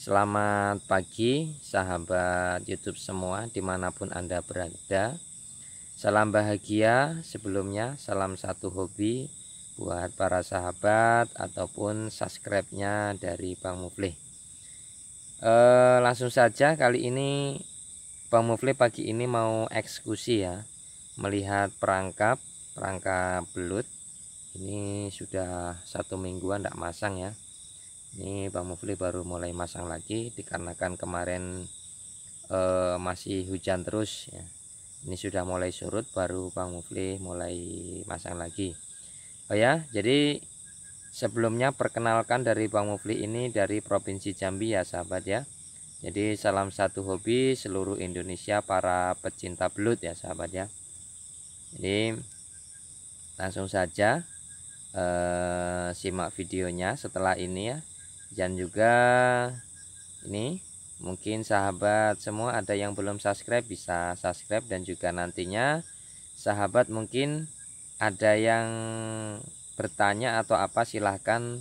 Selamat pagi sahabat YouTube semua dimanapun Anda berada. Salam bahagia sebelumnya, salam satu hobi buat para sahabat ataupun subscribe-nya dari Bang Muflih. Langsung saja kali ini Bang Muflih pagi ini mau eksekusi ya, melihat perangkap belut. Ini sudah 1 mingguan tidak masang ya. Ini Bang Muflih baru mulai masang lagi dikarenakan kemarin masih hujan terus ya. Ini sudah mulai surut, baru Bang Muflih mulai masang lagi. Oh ya, jadi sebelumnya perkenalkan dari Bang Muflih ini dari Provinsi Jambi ya sahabat ya. Jadi salam satu hobi seluruh Indonesia para pecinta belut ya sahabat ya. Jadi langsung saja simak videonya setelah ini ya. Dan juga ini mungkin sahabat semua ada yang belum subscribe bisa subscribe, dan juga nantinya sahabat mungkin ada yang bertanya atau apa, silahkan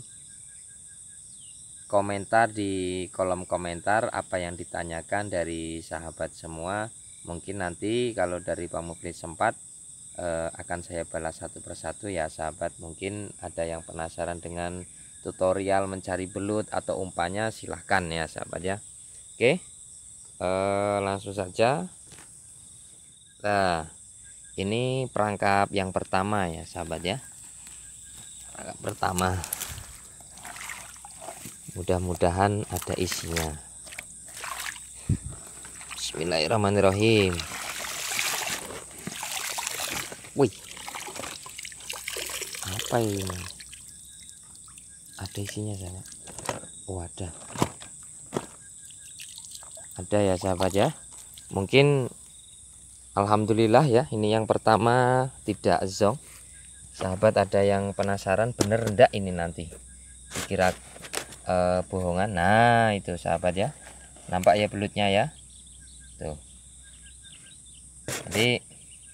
komentar di kolom komentar apa yang ditanyakan dari sahabat semua. Mungkin nanti kalau dari Pak Muflih sempat akan saya balas satu persatu ya sahabat. Mungkin ada yang penasaran dengan tutorial mencari belut atau umpannya, silahkan ya sahabat ya. Oke, langsung saja. Nah, ini perangkap yang pertama ya sahabat ya. Perangkap pertama, mudah-mudahan ada isinya. Bismillahirrahmanirrahim. Wih, apa ini? Ada isinya sahabat. Oh, ada ya sahabat ya. Mungkin alhamdulillah ya, ini yang pertama tidak zonk. Sahabat ada yang penasaran bener enggak ini nanti dikira bohongan. Nah itu sahabat ya, nampak ya belutnya ya tuh. Jadi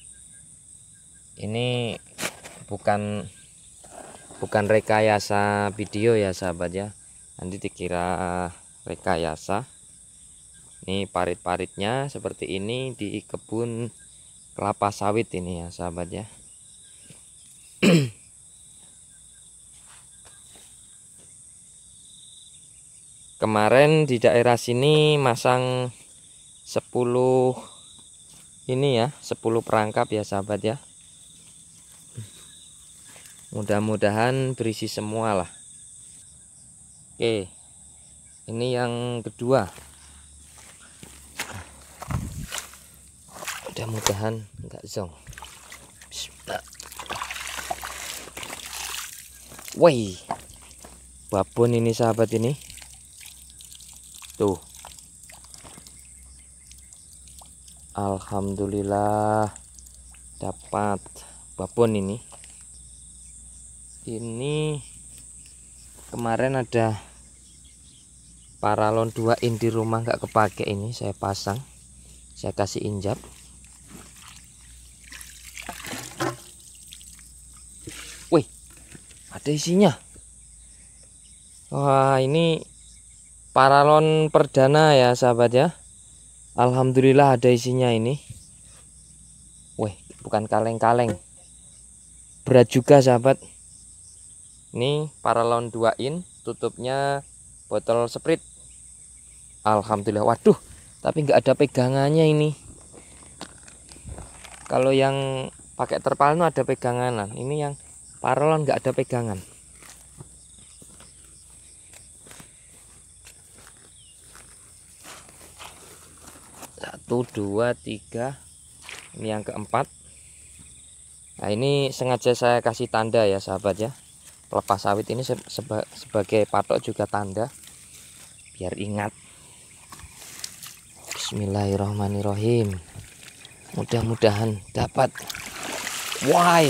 ini bukan rekayasa video ya sahabat ya, nanti dikira rekayasa. Ini parit-paritnya seperti ini di kebun kelapa sawit ini ya sahabat ya. Kemarin di daerah sini masang 10 ini ya, 10 perangkap ya sahabat ya. Mudah-mudahan berisi semua lah. Oke, ini yang kedua. Mudah-mudahan enggak zong. Bismillah. Wih, babon ini sahabat ini. Tuh. Alhamdulillah dapat babon ini. Ini kemarin ada paralon 2 in di rumah nggak kepake, ini saya pasang, saya kasih injap. Wih, ada isinya. Wah, ini paralon perdana ya sahabat ya. Alhamdulillah ada isinya ini. Wih, bukan kaleng-kaleng, berat juga sahabat. Ini paralon 2 in, tutupnya botol Sprite. Alhamdulillah. Waduh, tapi nggak ada pegangannya ini. Kalau yang pakai terpal itu ada pegangan, ini yang paralon nggak ada pegangan. Satu, dua, tiga. Ini yang keempat. Nah, ini sengaja saya kasih tanda ya sahabat ya. Kelapa sawit ini sebagai patok juga tanda, biar ingat. Bismillahirrahmanirrahim. Mudah-mudahan dapat. Why?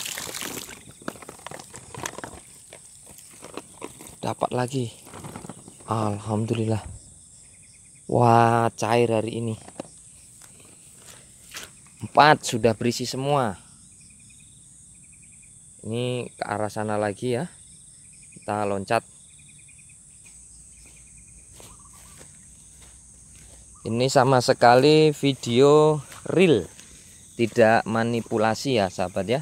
Dapat lagi. Alhamdulillah. Wah, cair hari ini. 4 sudah berisi semua. Ini ke arah sana lagi ya, kita loncat. Ini sama sekali video real, tidak manipulasi ya sahabat ya.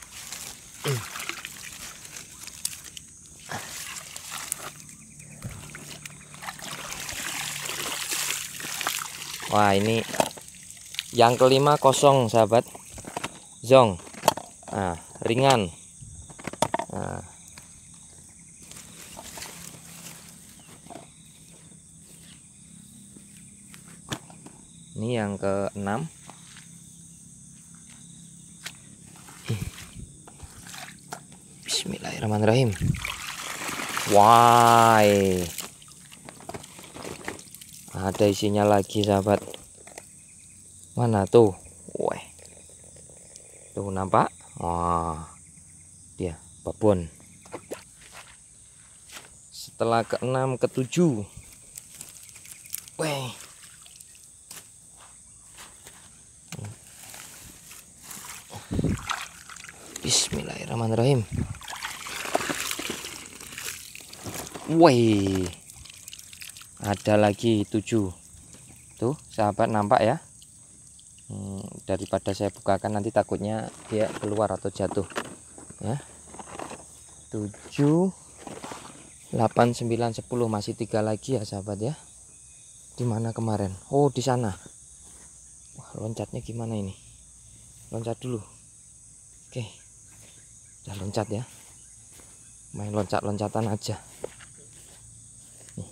Wah, ini yang kelima kosong sahabat. Zong. Nah, ringan. Nah. Ini yang ke-6. Bismillahirrahmanirrahim. Wah, ada isinya lagi sahabat. Mana tuh? Wah, tuh nampak? Wah, dia babon. Setelah ke-6, ke-7. Wah, Bismillahirrahmanirrahim. Wih, ada lagi 7. Tuh sahabat, nampak ya. Daripada saya bukakan nanti takutnya dia keluar atau jatuh ya. 7, 8, 9, 10, masih 3 lagi ya sahabat ya. Di mana kemarin? Oh, di sana. Wah, loncatnya gimana ini? Loncat dulu. Oke, udah loncat ya. Main loncat-loncatan aja. Nih.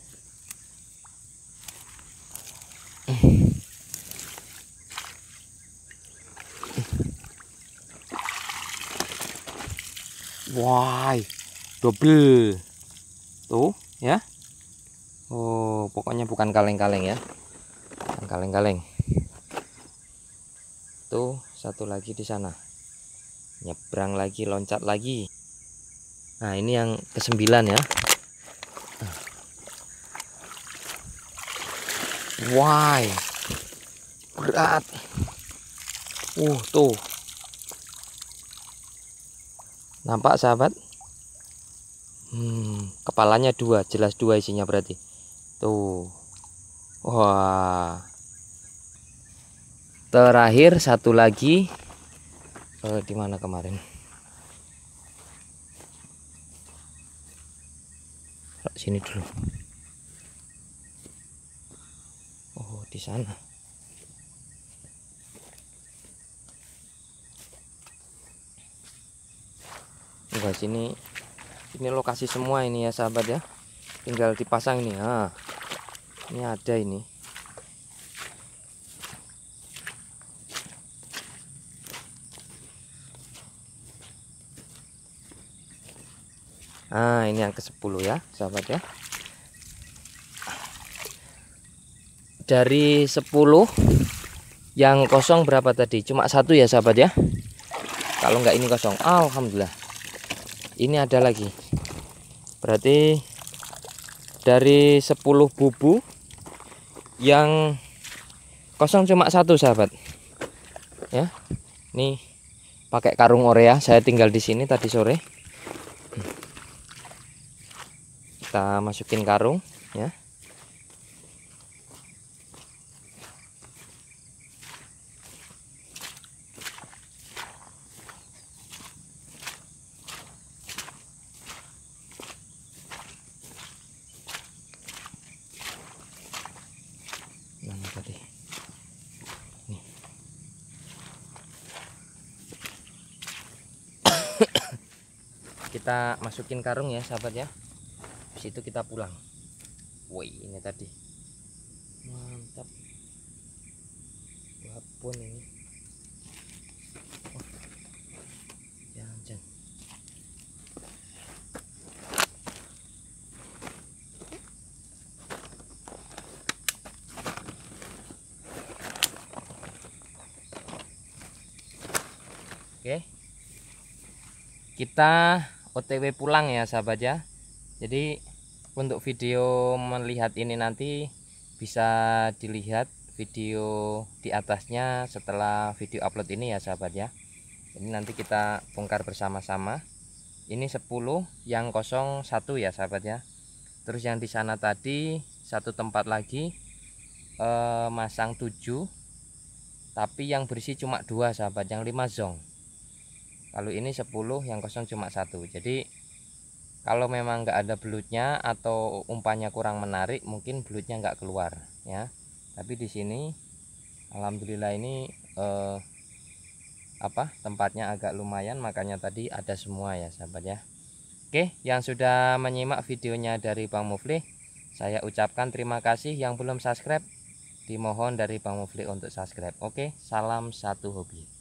Wah, double tuh ya. Oh, pokoknya bukan kaleng-kaleng ya, bukan kaleng-kaleng. Tuh satu lagi di sana, nyebrang lagi, loncat lagi. Nah, ini yang ke-9 ya. Wah, berat. Tuh nampak sahabat. Kepalanya 2, jelas 2 isinya berarti. Tuh. Wah. Terakhir satu lagi. Di mana kemarin? Sini dulu. Oh, di sana. Guys, ini lokasi semua ini ya sahabat ya. Tinggal dipasang ini. Nah, ini ada ini. Nah, ini yang ke-10 ya sahabat ya. Dari 10 yang kosong berapa tadi? Cuma 1 ya sahabat ya. Kalau enggak ini kosong. Alhamdulillah. Ini ada lagi. Berarti dari 10 bubu yang kosong cuma 1 sahabat. Ya. Nih pakai karung Orea, saya tinggal di sini tadi sore. Kita masukin karung ya. Mana tadi? Nih. Kita masukin karung ya sahabat ya. Habis itu kita pulang. Woi, ini tadi mantap, babon ini. Jangan. Oke, kita OTW pulang ya sahabat ya. Jadi untuk video melihat ini nanti bisa dilihat video di atasnya setelah video upload ini ya sahabat ya. Ini nanti kita bongkar bersama-sama. Ini 10, yang kosong 1 ya sahabat ya. Terus yang di sana tadi 1 tempat lagi masang 7, tapi yang bersih cuma 2 sahabat, yang 5 zong. Kalau ini 10, yang kosong cuma 1. Jadi kalau memang nggak ada belutnya atau umpannya kurang menarik, mungkin belutnya nggak keluar ya. Tapi di sini alhamdulillah ini tempatnya agak lumayan, makanya tadi ada semua ya sahabat ya. Oke, yang sudah menyimak videonya dari Bang Muflih, saya ucapkan terima kasih. Yang belum subscribe, dimohon dari Bang Muflih untuk subscribe. Oke, salam satu hobi.